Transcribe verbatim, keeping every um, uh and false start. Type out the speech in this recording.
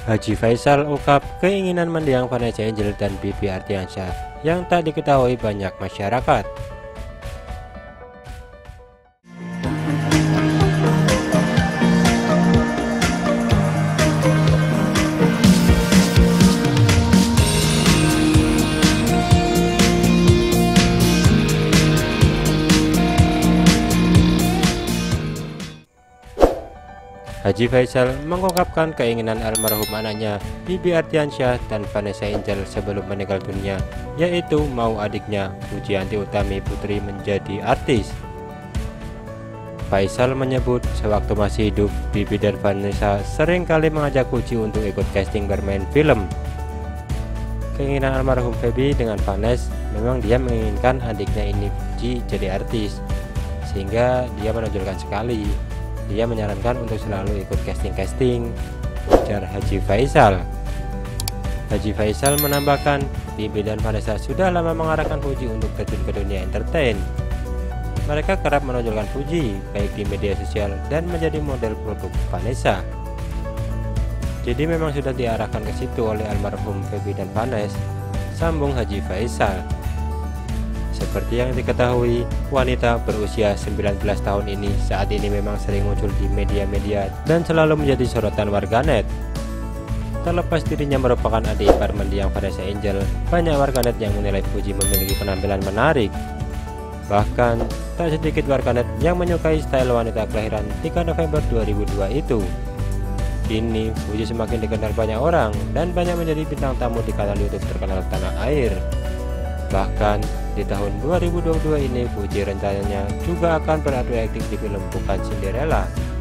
Haji Faisal ungkap keinginan mendiang Vanessa Angel dan Bibi Ardiansyah yang tak diketahui banyak masyarakat. Haji Faisal mengungkapkan keinginan almarhum anaknya Bibi Ardiansyah dan Vanessa Angel sebelum meninggal dunia, yaitu mau adiknya Pujianti Utami Putri menjadi artis. Faisal menyebut sewaktu masih hidup, Bibi dan Vanessa sering kali mengajak Puji untuk ikut casting bermain film. Keinginan almarhum Bibi dengan Vanessa memang dia menginginkan adiknya ini Puji jadi artis, sehingga dia menonjolkan sekali. Dia menyarankan untuk selalu ikut casting-casting, ujar Haji Faisal. Haji Faisal menambahkan, Bibi dan Vanessa sudah lama mengarahkan Puji untuk terjun ke dunia entertain. Mereka kerap menonjolkan Puji baik di media sosial dan menjadi model produk Vanessa. Jadi memang sudah diarahkan ke situ oleh almarhum Bibi dan Vanessa, sambung Haji Faisal. Seperti yang diketahui, wanita berusia sembilan belas tahun ini saat ini memang sering muncul di media-media dan selalu menjadi sorotan warganet. Terlepas dirinya merupakan adik ipar mendiang Vanessa Angel, banyak warganet yang menilai Puji memiliki penampilan menarik. Bahkan, tak sedikit warganet yang menyukai style wanita kelahiran tiga November dua ribu dua itu. Kini, Puji semakin dikenal banyak orang dan banyak menjadi bintang tamu di kanal YouTube terkenal tanah air. Bahkan di tahun dua ribu dua puluh dua ini Puji rencananya juga akan beradu akting di film Bukan Cinderella.